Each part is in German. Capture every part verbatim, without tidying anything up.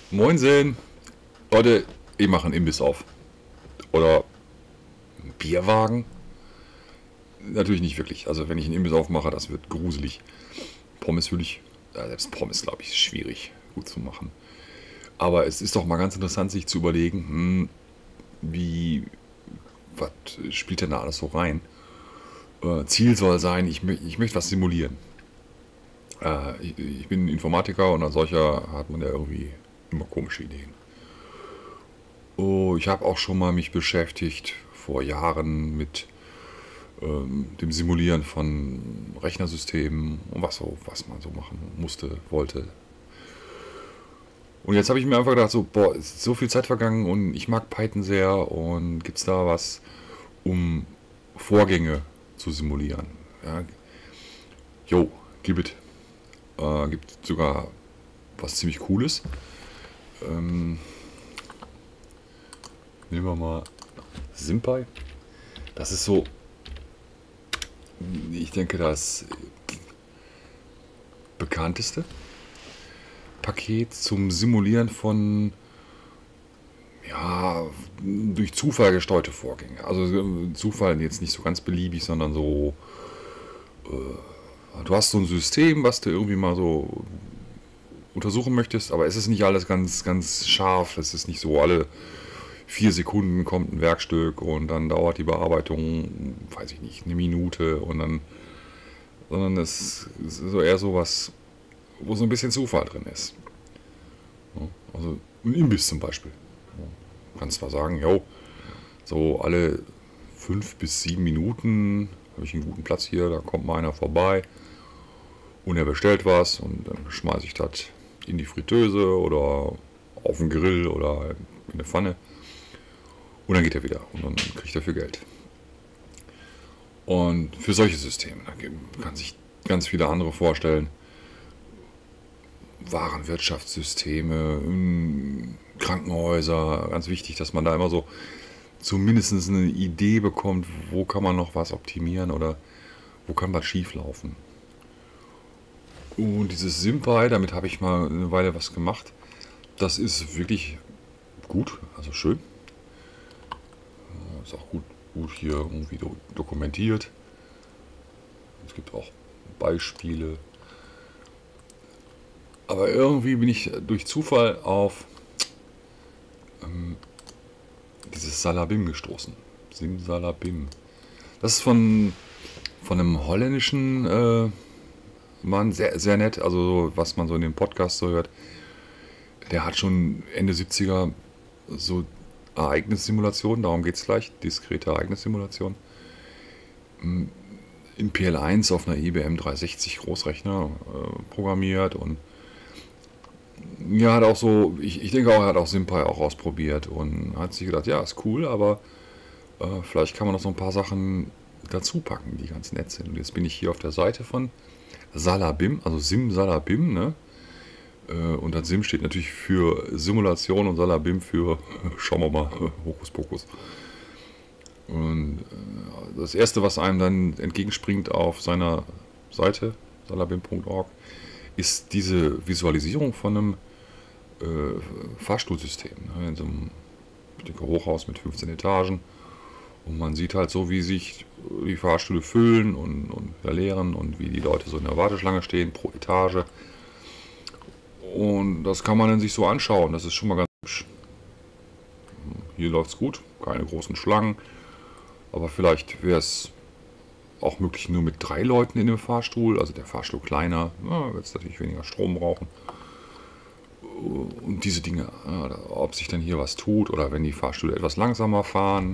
Moinsen. Leute, ich mache einen Imbiss auf. Oder einen Bierwagen? Natürlich nicht wirklich. Also wenn ich einen Imbiss aufmache, das wird gruselig. Pommes will ich, ja, selbst Pommes glaube ich, ist schwierig gut zu machen. Aber es ist doch mal ganz interessant, sich zu überlegen, hm, wie, was spielt denn da alles so rein? Äh, Ziel soll sein, ich, mö- ich möchte was simulieren. Äh, ich, ich bin Informatiker und als solcher hat man ja irgendwie immer komische Ideen. Oh, ich habe auch schon mal mich beschäftigt, vor Jahren, mit ähm, dem Simulieren von Rechnersystemen und was, so, was man so machen musste, wollte. Und jetzt habe ich mir einfach gedacht, so, boah, es ist so viel Zeit vergangen und ich mag Python sehr und gibt es da was, um Vorgänge zu simulieren? Ja, jo, gibt es. Äh, gibt sogar was ziemlich Cooles. Ähm, nehmen wir mal SymPy. Das ist so, ich denke, das bekannteste Paket zum Simulieren von, ja, durch Zufall gesteuerte Vorgänge. Also äh, Zufall jetzt nicht so ganz beliebig, sondern so, du hast so ein System, was du irgendwie mal so untersuchen möchtest, aber es ist nicht alles ganz, ganz scharf. Es ist nicht so, alle vier Sekunden kommt ein Werkstück und dann dauert die Bearbeitung, weiß ich nicht, eine Minute und dann, sondern es ist so eher so was, wo so ein bisschen Zufall drin ist. Ja, also ein Imbiss zum Beispiel. Ja, du kannst zwar sagen, jo, so alle fünf bis sieben Minuten habe ich einen guten Platz hier, da kommt mal einer vorbei und er bestellt was und dann schmeiße ich das in die Fritteuse oder auf den Grill oder in eine Pfanne und dann geht er wieder und dann kriegt er für Geld. Und für solche Systeme, da kann sich ganz viele andere vorstellen. Warenwirtschaftssysteme, mm, Krankenhäuser, ganz wichtig, dass man da immer so zumindest eine Idee bekommt, wo kann man noch was optimieren oder wo kann was schief laufen. Und dieses SymPy, damit habe ich mal eine Weile was gemacht. Das ist wirklich gut, also schön. Ist auch gut, gut hier irgendwie do dokumentiert. Es gibt auch Beispiele. Aber irgendwie bin ich durch Zufall auf ähm, dieses Salabim gestoßen. Simsalabim. Das ist von, von einem holländischen äh, Mann, sehr, sehr nett. Also was man so in dem Podcast so hört. Der hat schon Ende siebziger so Ereignissimulationen, darum geht es gleich, diskrete Ereignissimulation. In P L eins auf einer I B M dreihundertsechzig Großrechner äh, programmiert und ja, hat auch so, ich, ich denke auch, er hat auch SymPy auch ausprobiert und hat sich gedacht, ja, ist cool, aber äh, vielleicht kann man noch so ein paar Sachen dazu packen, die ganz nett sind. Und jetzt bin ich hier auf der Seite von Salabim, also Simsalabim, ne? Äh, und das Sim steht natürlich für Simulation und Salabim für, schauen wir mal, Hokuspokus. Und äh, das erste, was einem dann entgegenspringt auf seiner Seite, salabim punkt org, ist diese Visualisierung von einem äh, Fahrstuhlsystem. Ne? In so einem Hochhaus mit fünfzehn Etagen. Und man sieht halt so, wie sich die Fahrstühle füllen und, und verleeren und wie die Leute so in der Warteschlange stehen pro Etage. Und das kann man dann sich so anschauen. Das ist schon mal ganz hübsch. Hier läuft es gut, keine großen Schlangen. Aber vielleicht wäre es auch möglich nur mit drei Leuten in dem Fahrstuhl. Also der Fahrstuhl kleiner, ja, wird es natürlich weniger Strom brauchen. Und diese Dinge, ja, ob sich dann hier was tut oder wenn die Fahrstühle etwas langsamer fahren.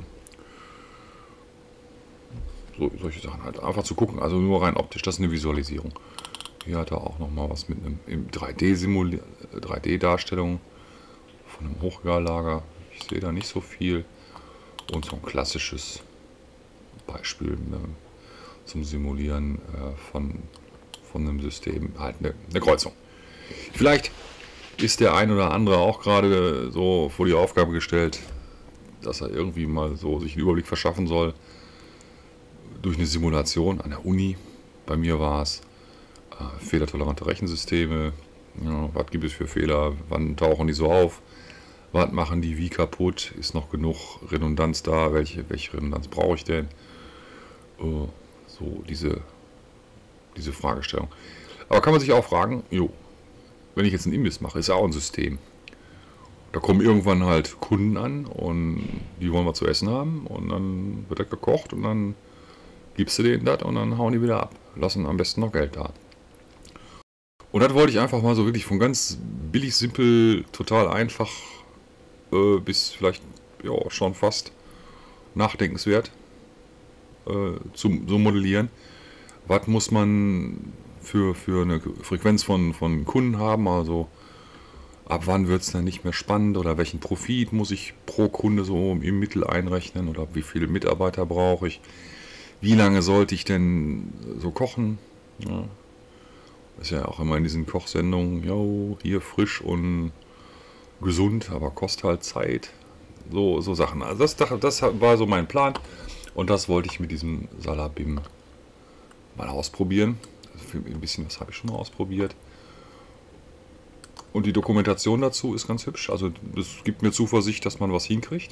So, solche Sachen halt. Einfach zu gucken, also nur rein optisch, das ist eine Visualisierung. Hier hat er auch nochmal was mit einem drei D-Darstellung von einem Hochregallager. Ich sehe da nicht so viel. Und so ein klassisches Beispiel ne, zum Simulieren äh, von, von einem System, halt eine, eine Kreuzung. Vielleicht ist der ein oder andere auch gerade so vor die Aufgabe gestellt, dass er irgendwie mal so sich einen Überblick verschaffen soll durch eine Simulation an der Uni. Bei mir war es äh, fehlertolerante Rechensysteme, Ja, was gibt es für Fehler? Wann tauchen die so auf? Was machen die wie kaputt? Ist noch genug Redundanz da? Welche, welche Redundanz brauche ich denn? Äh, so diese, diese Fragestellung. Aber kann man sich auch fragen, jo, wenn ich jetzt einen Imbiss mache, ist ja auch ein System. Da kommen irgendwann halt Kunden an und die wollen was zu essen haben und dann wird das gekocht und dann gibst du denen das und dann hauen die wieder ab. Lassen am besten noch Geld da. Und das wollte ich einfach mal so wirklich von ganz billig, simpel, total einfach äh, bis vielleicht ja, schon fast nachdenkenswert äh, zu, so modellieren. Was muss man für, für eine Frequenz von, von Kunden haben? Also ab wann wird es dann nicht mehr spannend oder welchen Profit muss ich pro Kunde so im Mittel einrechnen oder wie viele Mitarbeiter brauche ich? Wie lange sollte ich denn so kochen? Ja. Ist ja auch immer in diesen Kochsendungen, jo, hier frisch und gesund, aber kostet halt Zeit. So, so Sachen. Also das, das war so mein Plan und das wollte ich mit diesem Salabim mal ausprobieren. Also ein bisschen was habe ich schon mal ausprobiert. Und die Dokumentation dazu ist ganz hübsch. Also das gibt mir Zuversicht, dass man was hinkriegt.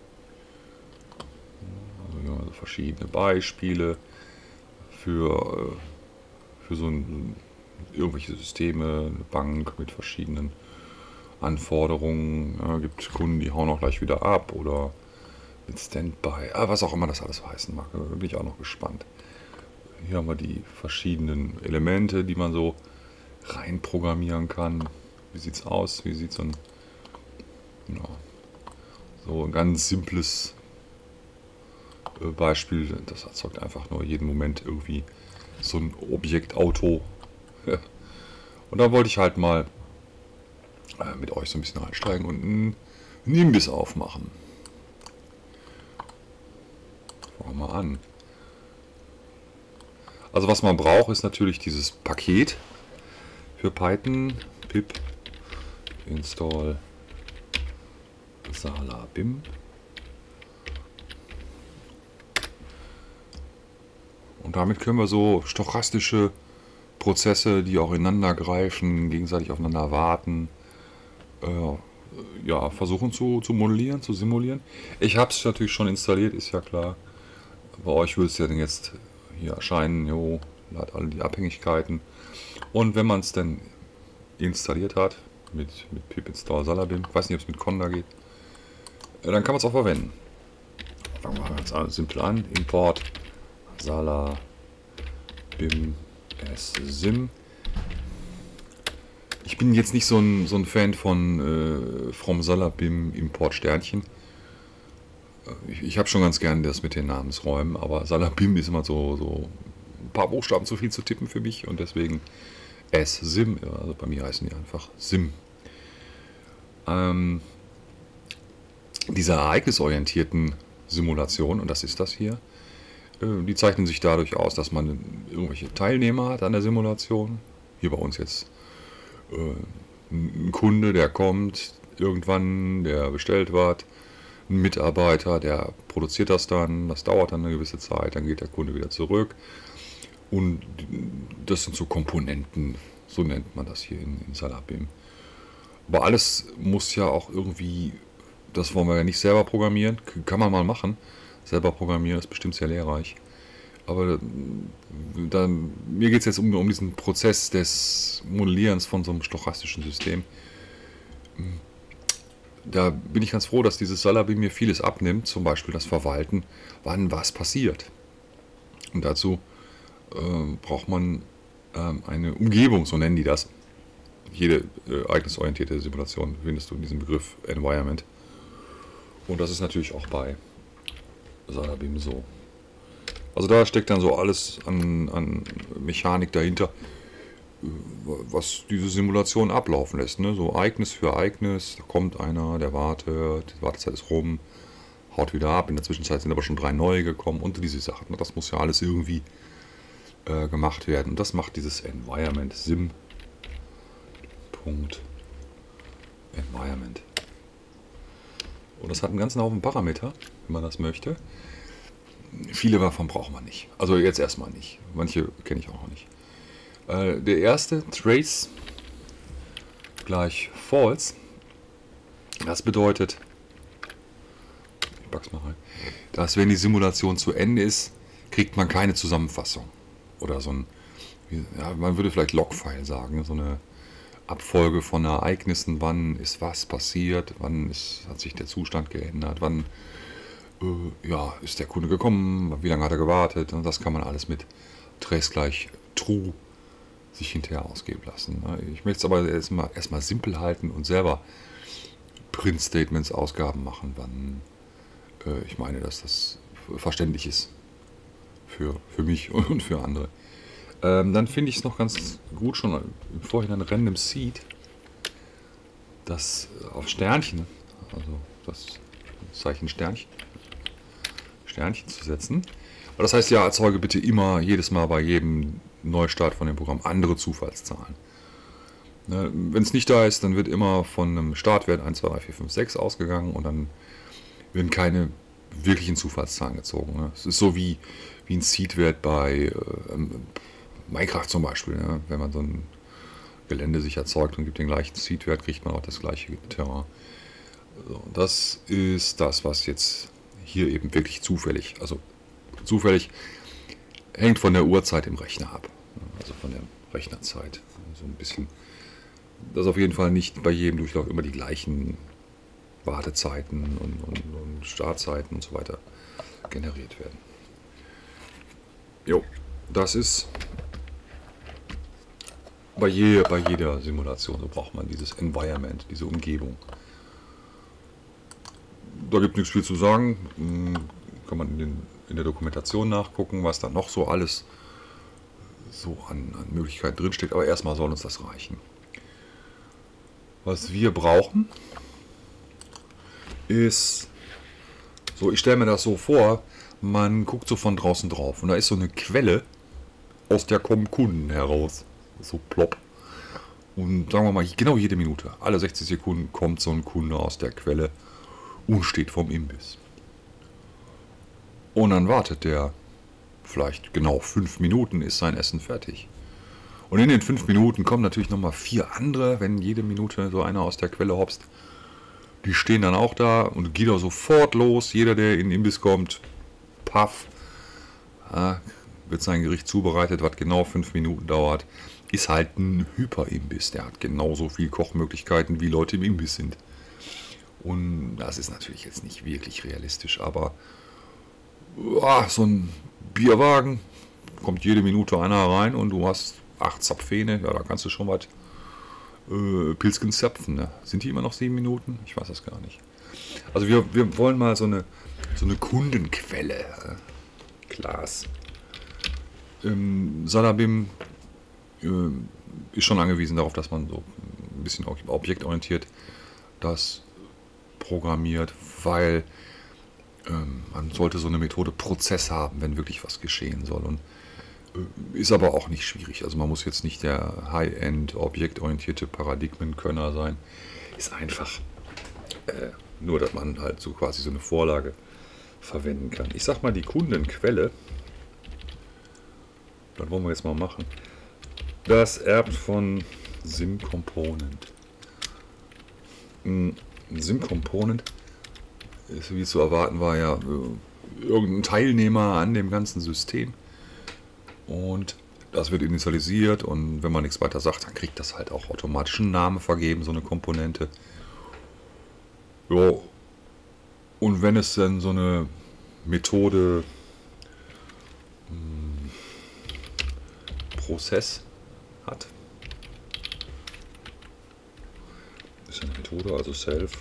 Also, ja, also verschiedene Beispiele für, für so ein, irgendwelche Systeme, eine Bank mit verschiedenen Anforderungen. Ja, gibt Kunden, die hauen auch gleich wieder ab oder mit Standby. Ah, was auch immer das alles heißen mag. Da bin ich auch noch gespannt. Hier haben wir die verschiedenen Elemente, die man so rein programmieren kann. Wie sieht es aus? Wie sieht so ein, ja, so ein ganz simples äh, Beispiel. Das erzeugt einfach nur jeden Moment irgendwie so ein Objektauto. Und da wollte ich halt mal äh, mit euch so ein bisschen einsteigen und einen Imbiss aufmachen. Fangen wir mal an. Also was man braucht, ist natürlich dieses Paket für Python, pip install salabim. Und damit können wir so stochastische Prozesse, die auch ineinander greifen, gegenseitig aufeinander warten, äh, ja, versuchen zu, zu modellieren, zu simulieren. Ich habe es natürlich schon installiert, ist ja klar. Bei euch würde es ja dann jetzt hier erscheinen, jo, hat alle die Abhängigkeiten. Und wenn man es dann installiert hat, mit, mit pip install salabim, ich weiß nicht, ob es mit Conda geht, dann kann man es auch verwenden. Fangen wir ganz an, simpel an, Import salabim sim. Ich bin jetzt nicht so ein, so ein Fan von äh, from salabim Import Sternchen. Ich, ich habe schon ganz gern das mit den Namensräumen, aber salabim ist immer so, so ein paar Buchstaben zu viel zu tippen für mich und deswegen S-Sim, also bei mir heißen die einfach Sim. Ähm, diese ereignisorientierten Simulationen, und das ist das hier, äh, die zeichnen sich dadurch aus, dass man irgendwelche Teilnehmer hat an der Simulation. Hier bei uns jetzt äh, ein Kunde, der kommt irgendwann, der bestellt was, ein Mitarbeiter, der produziert das dann, das dauert dann eine gewisse Zeit, dann geht der Kunde wieder zurück. Und das sind so Komponenten, so nennt man das hier in, in Salabim. Aber alles muss ja auch irgendwie, das wollen wir ja nicht selber programmieren, kann man mal machen. Selber programmieren ist bestimmt sehr lehrreich. Aber da, mir geht es jetzt um, um diesen Prozess des Modellierens von so einem stochastischen System. Da bin ich ganz froh, dass dieses Salabim mir vieles abnimmt, zum Beispiel das Verwalten, wann was passiert. Und dazu äh, braucht man äh, eine Umgebung, so nennen die das. Jede äh, ereignisorientierte Simulation findest du in diesem Begriff Environment. Und das ist natürlich auch bei Salabim so. Also da steckt dann so alles an, an Mechanik dahinter, was diese Simulation ablaufen lässt. Ne? So Ereignis für Ereignis, da kommt einer, der wartet, die Wartezeit ist rum, haut wieder ab, in der Zwischenzeit sind aber schon drei neue gekommen und diese Sachen. Ne? Das muss ja alles irgendwie äh, gemacht werden. Und das macht dieses Environment, Sim. Punkt. Environment. Und das hat einen ganzen Haufen Parameter, wenn man das möchte. Viele davon braucht man nicht. Also jetzt erstmal nicht. Manche kenne ich auch noch nicht. Äh, der erste, Trace, gleich false. Das bedeutet, ich pack's mal rein, dass wenn die Simulation zu Ende ist, kriegt man keine Zusammenfassung. Oder so ein, ja, man würde vielleicht Logfile sagen, so eine Abfolge von Ereignissen, wann ist was passiert, wann ist, hat sich der Zustand geändert, wann äh, ja, ist der Kunde gekommen, wie lange hat er gewartet. Und das kann man alles mit Trace gleich True sich hinterher ausgeben lassen. Ich möchte es aber erstmal erstmal simpel halten und selber Print-Statements, Ausgaben machen, wann äh, ich meine, dass das verständlich ist für, für mich und für andere. Ähm, dann finde ich es noch ganz gut, schon im Vorhinein Random Seed, das auf Sternchen, also das Zeichen Sternchen, Sternchen zu setzen. Aber das heißt ja, erzeuge bitte immer, jedes Mal bei jedem Neustart von dem Programm andere Zufallszahlen. Ne, wenn es nicht da ist, dann wird immer von einem Startwert eins, zwei, drei, vier, fünf, sechs ausgegangen und dann werden keine wirklichen Zufallszahlen gezogen. Ne. Es ist so wie, wie ein Seed-Wert bei äh, Minecraft zum Beispiel. Ne. Wenn man so ein Gelände sich erzeugt und gibt den gleichen Seed-Wert, kriegt man auch das gleiche Terrain. So, das ist das, was jetzt hier eben wirklich zufällig, also zufällig hängt von der Uhrzeit im Rechner ab. Also von der Rechnerzeit. So ein bisschen, dass auf jeden Fall nicht bei jedem Durchlauf immer die gleichen Wartezeiten und, und, und Startzeiten und so weiter generiert werden. Jo, das ist bei, je, bei jeder Simulation, so braucht man dieses Environment, diese Umgebung. Da gibt es nichts viel zu sagen. Kann man in, den, in der Dokumentation nachgucken, was da noch so alles so an, an Möglichkeiten drinsteht. Aber erstmal soll uns das reichen. Was wir brauchen, ist, so ich stelle mir das so vor, man guckt so von draußen drauf und da ist so eine Quelle, aus der kommen Kunden heraus. So plopp. Und sagen wir mal, genau jede Minute, alle sechzig Sekunden kommt so ein Kunde aus der Quelle und steht vorm Imbiss. Und dann wartet der vielleicht genau fünf Minuten, ist sein Essen fertig. Und in den fünf Minuten kommen natürlich nochmal vier andere, wenn jede Minute so einer aus der Quelle hopst. Die stehen dann auch da und geht auch sofort los. Jeder, der in den Imbiss kommt, paff, ja, wird sein Gericht zubereitet, was genau fünf Minuten dauert. Ist halt ein Hyperimbiss. Der hat genauso viel Kochmöglichkeiten, wie Leute im Imbiss sind. Und das ist natürlich jetzt nicht wirklich realistisch, aber ja, so ein Bierwagen, kommt jede Minute einer rein und du hast acht Zapfhähne, ja, da kannst du schon was äh, Pilzken zapfen. Ne? Sind die immer noch sieben Minuten? Ich weiß das gar nicht. Also wir, wir wollen mal so eine, so eine Kundenquelle. Äh, Klaas. Ähm, Salabim äh, ist schon angewiesen darauf, dass man so ein bisschen objektorientiert das programmiert, weil ähm, man sollte so eine Methode Prozess haben, wenn wirklich was geschehen soll. Und äh, ist aber auch nicht schwierig. Also man muss jetzt nicht der High-End objektorientierte Paradigmenkönner sein. Ist einfach äh, nur, dass man halt so quasi so eine Vorlage verwenden kann. Ich sag mal, die Kundenquelle, das wollen wir jetzt mal machen. Das erbt von SimComponent. Ein SimComponent, wie zu erwarten war, ja äh, irgendein Teilnehmer an dem ganzen System. Und das wird initialisiert und wenn man nichts weiter sagt, dann kriegt das halt auch automatisch einen Namen vergeben, so eine Komponente. Jo. Und wenn es dann so eine Methode mh, Prozess hat, ist eine Methode, also Self,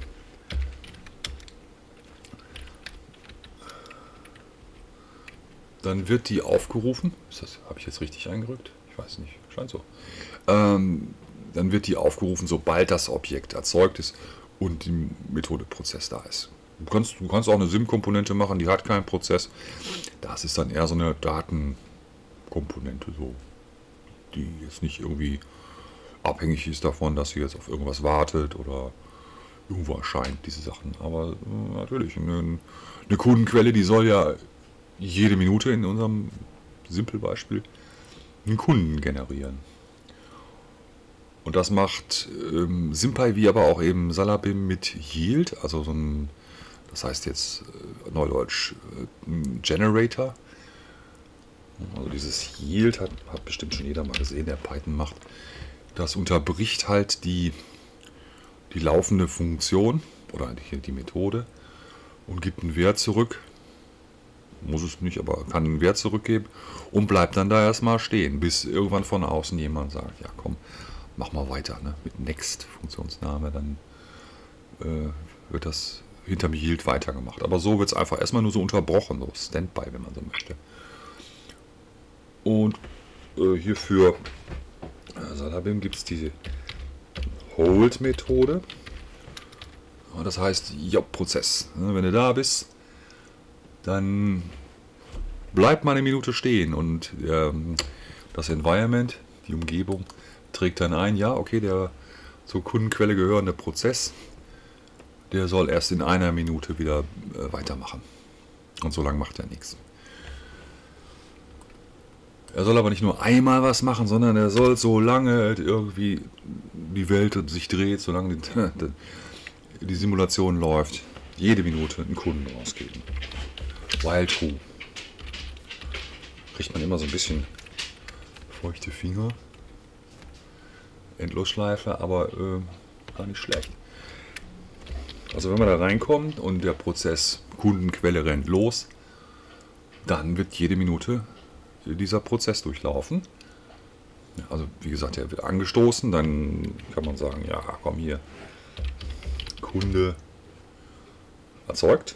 dann wird die aufgerufen. Ist das, habe ich jetzt richtig eingerückt? Ich weiß nicht, scheint so. Ähm, dann wird die aufgerufen, sobald das Objekt erzeugt ist und die Methode Prozess da ist. Du kannst, du kannst auch eine SIM-Komponente machen, die hat keinen Prozess. Das ist dann eher so eine Datenkomponente, so, die jetzt nicht irgendwie abhängig ist davon, dass sie jetzt auf irgendwas wartet oder irgendwo erscheint, diese Sachen. Aber äh, natürlich, eine, eine Kundenquelle, die soll ja jede Minute in unserem Simple-Beispiel einen Kunden generieren. Und das macht ähm, SimPy wie aber auch eben Salabim mit Yield, also so ein, das heißt jetzt äh, Neudeutsch äh, ein Generator. Also dieses Yield hat, hat bestimmt schon jeder mal gesehen, der Python macht. Das unterbricht halt die, die laufende Funktion oder eigentlich die Methode und gibt einen Wert zurück. Muss es nicht, aber kann einen Wert zurückgeben und bleibt dann da erstmal stehen, bis irgendwann von außen jemand sagt, ja komm, mach mal weiter, ne? Mit Next Funktionsname, dann äh, wird das hinterm Yield weitergemacht. Aber so wird es einfach erstmal nur so unterbrochen, so Standby, wenn man so möchte. Und äh, hier für äh, Salabim gibt es diese Hold-Methode. Das heißt, Job-Prozess. Wenn du da bist, dann bleibt mal eine Minute stehen und ähm, das Environment, die Umgebung, trägt dann ein, ja, okay, der zur Kundenquelle gehörende Prozess, der soll erst in einer Minute wieder äh, weitermachen. Und so lange macht er nichts. Er soll aber nicht nur einmal was machen, sondern er soll, solange irgendwie die Welt sich dreht, solange die, die Simulation läuft, jede Minute einen Kunden rausgeben. While true. Kriegt man immer so ein bisschen feuchte Finger. Endlosschleife, aber äh, gar nicht schlecht. Also wenn man da reinkommt und der Prozess Kundenquelle rennt los, dann wird jede Minute dieser Prozess durchlaufen. Also wie gesagt, er wird angestoßen, dann kann man sagen, ja komm hier, Kunde erzeugt.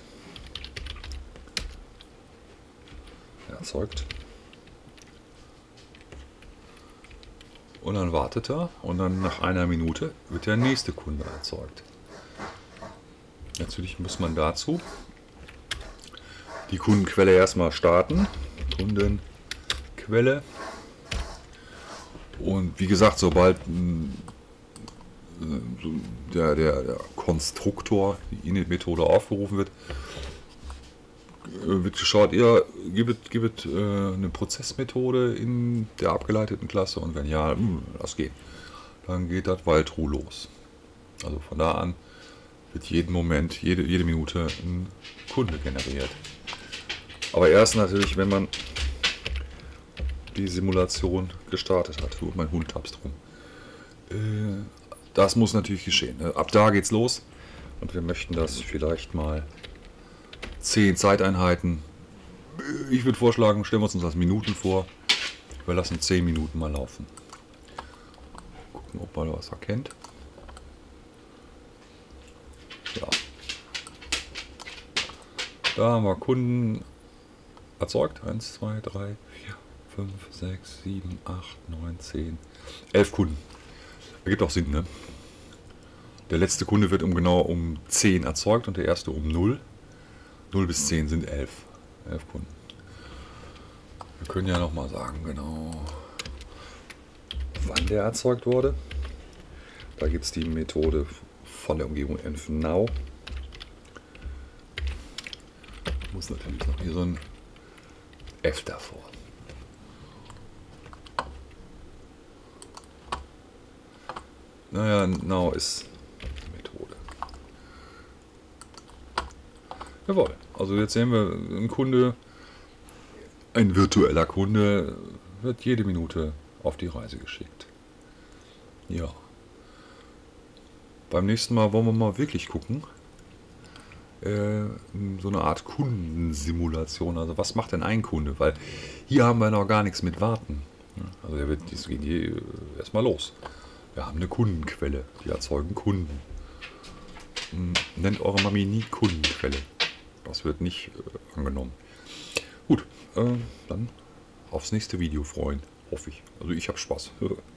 erzeugt. Und dann wartet er und dann nach einer Minute wird der nächste Kunde erzeugt. Natürlich muss man dazu die Kundenquelle erstmal starten. Kundenquelle. Und wie gesagt, sobald der, der, der Konstruktor, die Init-Methode aufgerufen wird, wird geschaut, ja, gibt es äh, eine Prozessmethode in der abgeleiteten Klasse und wenn ja, mh, das geht. Dann geht das while true los. Also von da an wird jeden Moment, jede, jede Minute ein Kunde generiert. Aber erst natürlich, wenn man die Simulation gestartet hat. Und mein Hund tapst rum. Äh, das muss natürlich geschehen. Ab da geht's los und wir möchten das vielleicht mal zehn Zeiteinheiten. Ich würde vorschlagen, stellen wir uns das Minuten vor. Wir lassen zehn Minuten mal laufen. Gucken, ob man was erkennt. Ja. Da haben wir Kunden erzeugt. eins, zwei, drei, vier, fünf, sechs, sieben, acht, neun, zehn, elf Kunden. Ergibt auch Sinn, ne? Der letzte Kunde wird um genau um zehn erzeugt und der erste um null. null bis zehn sind elf. elf Kunden. Wir können ja noch mal sagen, genau, wann der erzeugt wurde. Da gibt es die Methode von der Umgebung env-now. Muss natürlich noch hier so ein F davor. Naja, now ist die Methode. Jawohl, also jetzt sehen wir, ein Kunde, ein virtueller Kunde wird jede Minute auf die Reise geschickt. Ja. Beim nächsten Mal wollen wir mal wirklich gucken. Äh, so eine Art Kundensimulation. Also was macht denn ein Kunde? Weil hier haben wir noch gar nichts mit Warten. Also der wird, das geht hier erstmal los. Wir haben eine Kundenquelle. Die erzeugen Kunden. Nennt eure Mami nie Kundenquelle. Das wird nicht äh, angenommen. Gut, äh, dann aufs nächste Video freuen. Hoffe ich. Also ich habe Spaß.